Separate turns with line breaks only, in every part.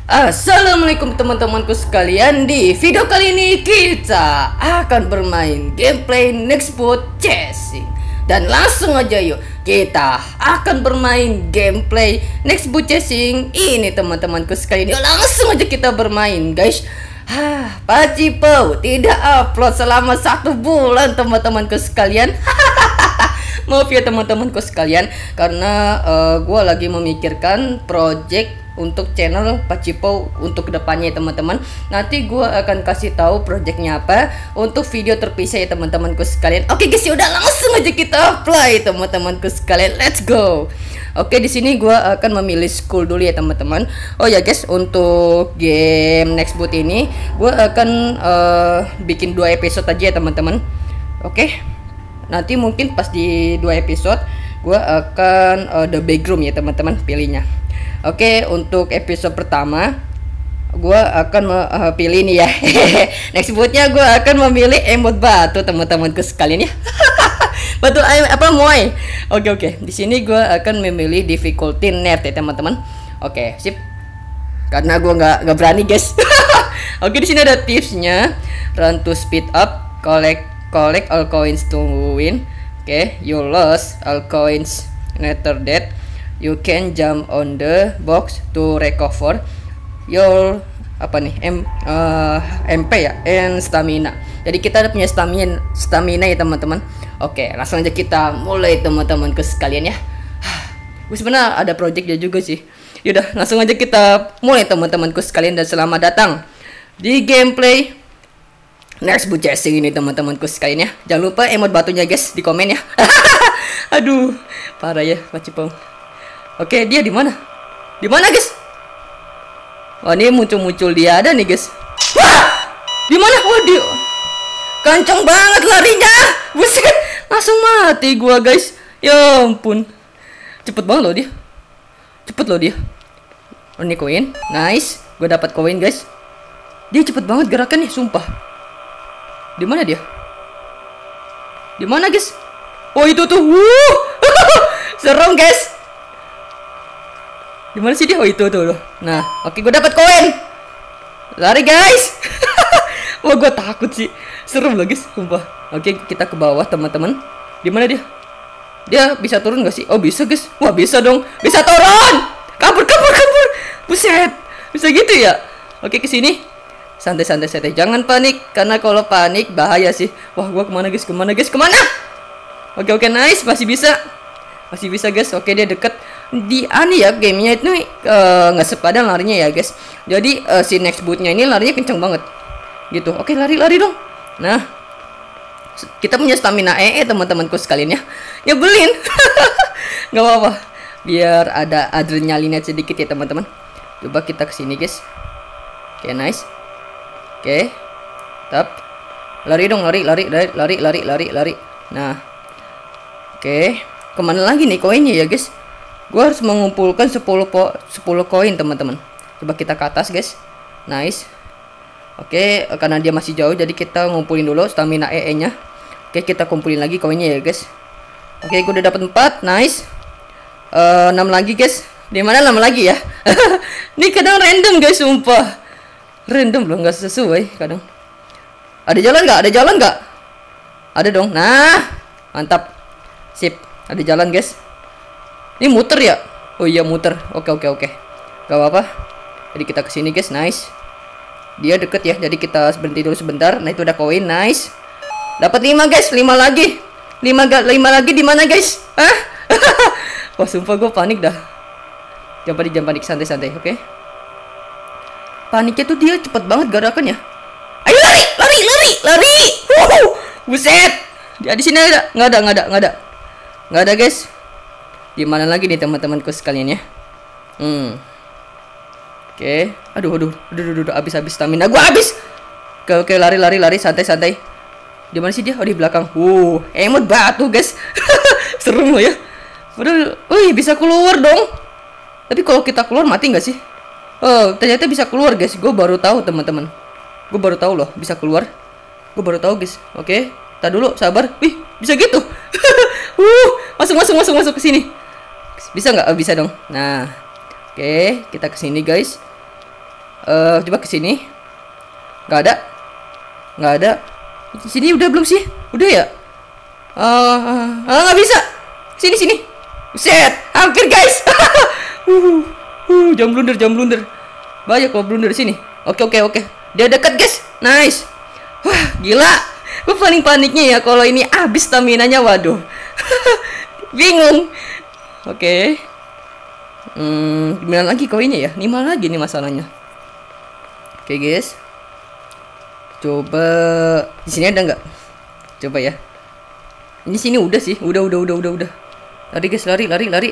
Assalamualaikum teman-temanku sekalian. Di video kali ini kita akan bermain gameplay Nextboot Chasing. Dan langsung aja yuk, kita akan bermain gameplay Nextboot Chasing ini teman-temanku sekalian. Yuk langsung aja kita bermain guys. Pak Cipo tidak upload selama 1 bulan teman-temanku sekalian. Maaf ya teman-temanku sekalian, karena gue lagi memikirkan project untuk channel Pak Cipo untuk kedepannya ya teman-teman. Nanti gue akan kasih tahu projectnya apa untuk video terpisah ya teman-temanku sekalian. Oke guys, ya udah langsung aja kita apply teman-temanku sekalian. Let's go. Oke, di sini gue akan memilih school dulu ya teman-teman. Oh ya guys, untuk game Nextboot ini gue akan bikin 2 episode aja ya teman-teman. Oke. Nanti mungkin pas di 2 episode gue akan the backroom ya teman-teman pilihnya. Oke, untuk episode pertama gue akan pilih ini ya. Nextbootnya gue akan memilih emot batu teman-temanku sekalian ya. Batu apa moai. Oke. Di sini gue akan memilih difficulty net ya teman-teman. Oke, sip. Karena gue nggak berani guys. Oke, di sini ada tipsnya. Run to speed up, collect all coins to win. Okay, you lost all coins later that you can jump on the box to recover your MP ya, and stamina. Jadi kita punya stamina ya teman-teman. Oke, langsung aja kita mulai teman-temanku sekalian ya. Gue sebenarnya ada projectnya juga sih. Yaudah, langsung aja kita mulai teman-temanku sekalian, dan selamat datang di gameplay Nextboot Chasing ini teman-temanku sekalian ya. Jangan lupa emot batunya guys di komen ya. Aduh, parah ya Pak Cipong. Oke, dia di mana? Di mana guys? Wah, ini muncul dia ada nih guys. Wah! Di mana? Wah, dia kenceng banget larinya. Buset, langsung mati gua guys. Ya ampun. Cepet banget loh dia. Oh, ini koin. Nice. Gua dapat koin guys. Dia cepet banget gerakannya, sumpah. Di mana dia? Di mana guys? Oh, itu tuh. Serem guys. Di mana sih dia? Oh, itu tuh. Nah, oke, gue dapat koin. Lari guys. Wah, gue takut sih. Serem loh guys, sumpah. Oke, kita ke bawah teman-teman. Di mana dia? Dia bisa turun gak sih? Oh, bisa guys. Wah, bisa dong. Bisa turun. Kabur. Buset. Bisa gitu ya? Oke, ke sini. Santai. Jangan panik, karena kalau panik bahaya sih. Wah, gua kemana guys? Kemana? Oke, nice. Masih bisa guys. Oke, dia deket. Di aneh ya, gamenya itu nggak sepadan larinya ya guys. Jadi si Nextbootnya ini larinya kenceng banget gitu. Oke, lari dong. Nah, kita punya stamina teman-temanku sekalian ya. Nyebelin. Nggak apa-apa, biar ada adrenalinnya sedikit ya teman-teman. Coba kita kesini guys. Oke, nice. Oke, tap, lari dong, lari. Nah, oke, kemana lagi nih koinnya ya guys? Gue harus mengumpulkan 10 koin teman-teman. Coba kita ke atas guys. Nice. Oke, karena dia masih jauh, jadi kita ngumpulin dulu stamina nya. Oke, kita kumpulin lagi koinnya ya guys. Oke, gue udah dapat 4, nice. 6 lagi guys. Di mana 6 lagi ya? Ini kadang random guys, sumpah. Random loh, nggak sesuai kadang. Ada jalan nggak? Ada dong. Nah, mantap. Sip, ada jalan guys. Ini muter ya? Oh iya, muter. Oke. Gak apa-apa. Jadi kita kesini guys, nice. Dia deket ya, jadi kita berhenti dulu sebentar. Nah, itu udah koin, nice. Dapat 5 guys, 5 lagi. 5 lagi di mana guys? Hah? Wah, sumpah gue panik dah. Jangan panik, santai, oke? Paniknya tuh dia cepet banget gerakannya. Ayo lari. Buset. Dia di sini ada? Nggak ada guys. Di mana lagi nih teman-temanku sekalian ya? Oke. Aduh. Habis stamina gua habis. Oke, lari, santai. Di mana sih dia? Oh, di belakang. Emot batu guys. Serem loh ya. Padahal, bisa keluar dong. Tapi kalau kita keluar mati nggak sih? Oh, ternyata bisa keluar guys. Gue baru tahu teman-teman. Gue baru tahu loh bisa keluar. Gue baru tahu guys. Oke, tar dulu, sabar. Wih, bisa gitu. Masuk ke sini. Bisa nggak? Oh, bisa dong. Nah, oke, kita ke sini guys. Coba ke sini. Nggak ada. Nggak ada. Di sini udah belum sih? Udah ya? Nggak bisa. Sini sini. Set, hampir guys. Jangan blunder, jangan blunder. Bahaya kalau blunder sini. Oke. Dia dekat guys. Nice. Wah, gila. Gue paling paniknya ya kalau ini habis stamina-nya, waduh. Bingung. Oke. Gimana lagi koinnya ya? 5 lagi nih masalahnya. Oke guys. Coba di sini ada nggak? Coba ya. Ini sini udah sih. Udah. Lari guys, lari.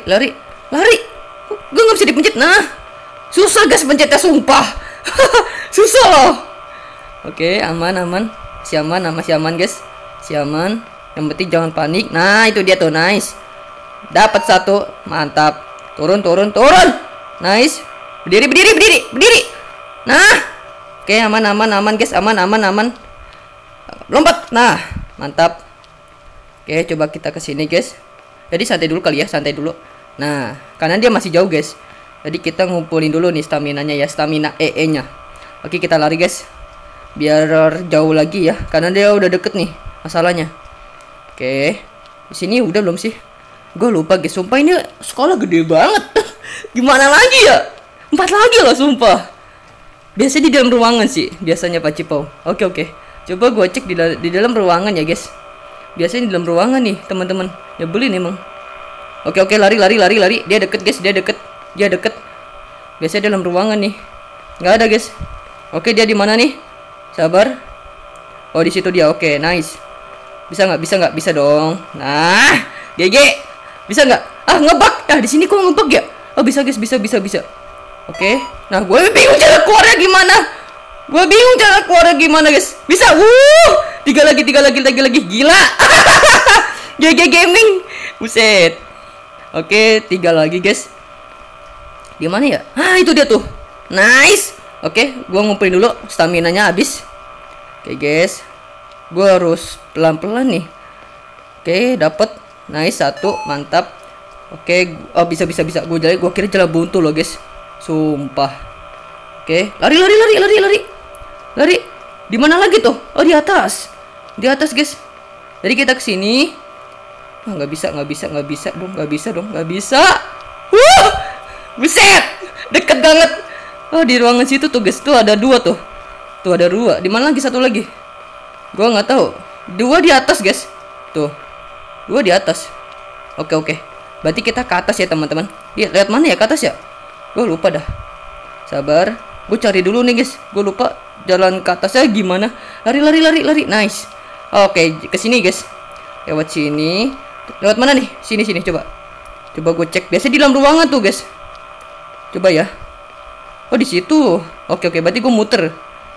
Gue nggak bisa dipencet. Nah, susah guys pencetnya sumpah. Susah loh. Oke, aman. Si aman guys. Si aman. Yang penting jangan panik. Nah, itu dia tuh, nice. Dapat 1, mantap. Turun. Nice. Berdiri. Nah. Oke, aman guys, aman. Lompat. Nah, mantap. Oke, coba kita ke sini guys. Jadi santai dulu kali ya, santai dulu. Nah, karena dia masih jauh guys. Jadi kita ngumpulin dulu nih stamina-nya ya, stamina EE-nya. Oke, kita lari guys. Biar jauh lagi ya, karena dia udah deket nih masalahnya. Oke. Di sini udah belum sih? Gue lupa guys, sumpah ini sekolah gede banget. Gimana lagi ya? 4 lagi loh sumpah. Biasanya di dalam ruangan sih, biasanya Pak Cipau. Oke. Coba gue cek di dalam ruangan ya guys. Biasanya di dalam ruangan nih teman-teman. Nyebelin emang. Oke, lari. Dia deket guys, dia deket. Biasanya dalam ruangan nih. Nggak ada guys. Oke, dia di mana nih? Sabar. Oh, di situ dia. Oke, nice. Bisa nggak? Bisa dong. Nah, GG. Bisa nggak? Ah, ngebug. Di sini kok ngebug ya? Oh, bisa guys, bisa. Oke. Nah, gue bingung cara keluarnya gimana. Guys. Bisa. 3 lagi. Gila. GG gaming. Buset. Oke, 3 lagi guys. Di mana ya? Itu dia tuh. Nice. Oke, gua ngumpulin dulu stamina-nya habis. Oke, guys. Gua harus pelan-pelan nih. Oke, dapet. Nice, 1, mantap. Oke, oh bisa. Gua kira jalan buntu loh, guys. Sumpah. Oke, lari. Di mana lagi tuh? Oh, di atas. Di atas, guys. Jadi kita ke sini. Nggak bisa dong. Buset. Deket banget. Oh, di ruangan situ tuh, guys. Tuh ada 2 tuh. Tuh ada 2. Di mana lagi satu lagi? Gua nggak tahu. 2 di atas, guys. Tuh. 2 di atas. Oke. Berarti kita ke atas ya, teman-teman. Lihat mana ya ke atas ya? Gua lupa dah. Sabar. Gue cari dulu nih, guys. Gue lupa jalan ke atasnya gimana. Lari. Nice. Oke, ke sini, guys. Lewat sini. Lewat mana nih? Sini coba. Coba gue cek. Biasa di dalam ruangan tuh, guys. Coba ya. Oh, di situ. Oke. Berarti gue muter.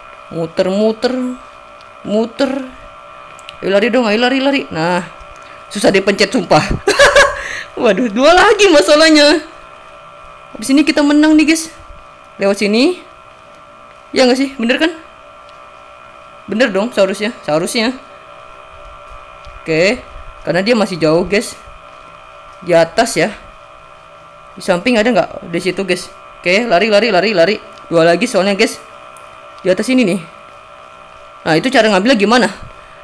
Ayo lari dong, lari. Nah, susah dipencet sumpah. Waduh, 2 lagi masalahnya. Habis ini kita menang nih, guys. Lewat sini. Ya nggak sih? Bener kan? Bener dong, seharusnya. Oke. Karena dia masih jauh, guys. Di atas ya. Di samping ada nggak? Di situ, guys. Oke, lari. 2 lagi soalnya, guys. Di atas ini nih. Nah, itu cara ngambilnya gimana?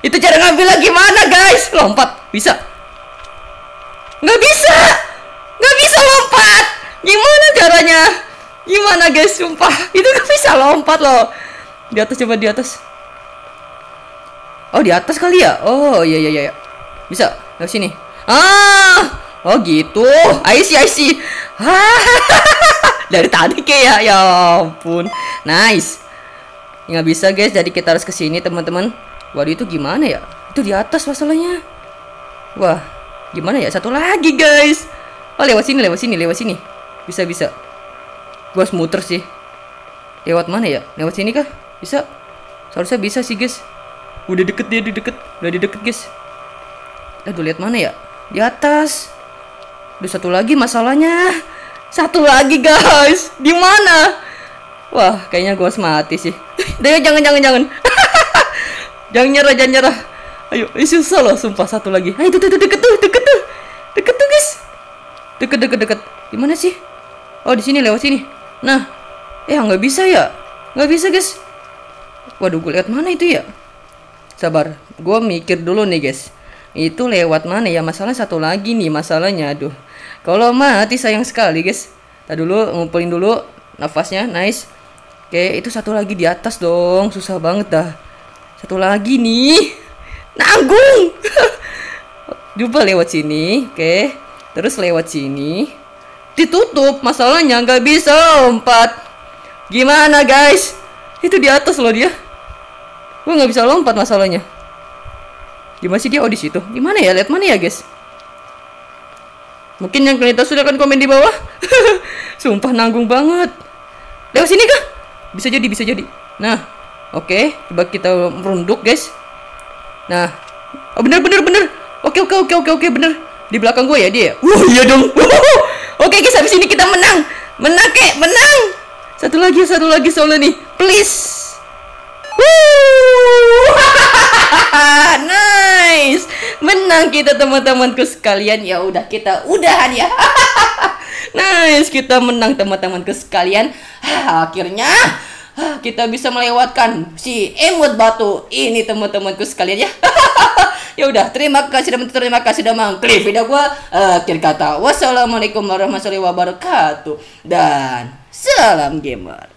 Guys? Lompat. Bisa? Nggak bisa lompat. Gimana caranya? Gimana, guys? Sumpah. Itu nggak bisa lompat loh. Di atas, coba di atas. Oh, di atas kali ya? Oh, iya. Bisa. Lewat sini. Oh gitu. I see. Dari tadi kayak ya ampun. Nice. Nggak bisa, guys. Jadi kita harus ke sini, teman-teman. Waduh, itu gimana ya? Itu di atas masalahnya. Wah, gimana ya? Satu lagi, guys. Oh, lewat sini. Bisa. Gua harus muter sih. Lewat mana ya? Lewat sini kah? Bisa? Seharusnya bisa sih, guys. Udah deket, guys. Aduh, lihat mana ya? Di atas. Aduh, satu lagi masalahnya. Satu lagi, guys. Di mana? Wah, kayaknya gua harus mati sih. Jangan. Jangan nyerah. Ayo, susah loh, sumpah. Satu lagi. Ayo, tuh, deket tuh, guys. Deket. Di mana sih? Oh, di sini, lewat sini. Nah, nggak bisa ya? Nggak bisa guys. Waduh, gue lihat mana itu ya? Sabar, gue mikir dulu nih guys. Itu lewat mana ya? Masalah satu lagi nih masalahnya. Aduh, kalau mati sayang sekali guys. Tadi dulu ngumpulin dulu nafasnya, nice. Oke, itu satu lagi di atas dong. Susah banget dah. Satu lagi nih. Nanggung. Coba lewat sini, oke. Terus lewat sini. Ditutup, masalahnya nggak bisa lompat. Gimana guys? Itu di atas loh dia. Gue nggak bisa lompat masalahnya. Gimana sih dia? Oh di situ. Gimana ya? Lihat mana ya guys? Mungkin yang kalian tahu silahkan komen di bawah. Sumpah nanggung banget. Lewat sini kah? Bisa jadi, bisa jadi. Nah, oke. Coba kita merunduk guys. Nah, oh, bener. Oke, bener. Di belakang gue ya dia. Iya dong. Oke guys, habis ini kita menang. Menang. Satu lagi soalnya nih. Please. Nice. Menang kita teman-temanku sekalian. Ya udah, kita udahan ya. Nice, kita menang teman-temanku sekalian. Akhirnya kita bisa melewatkan si emot batu ini teman-temanku sekalian ya. Ya udah, terima kasih sudah mengklik video gua. Akhir kata, wassalamualaikum warahmatullahi wabarakatuh dan salam gamer.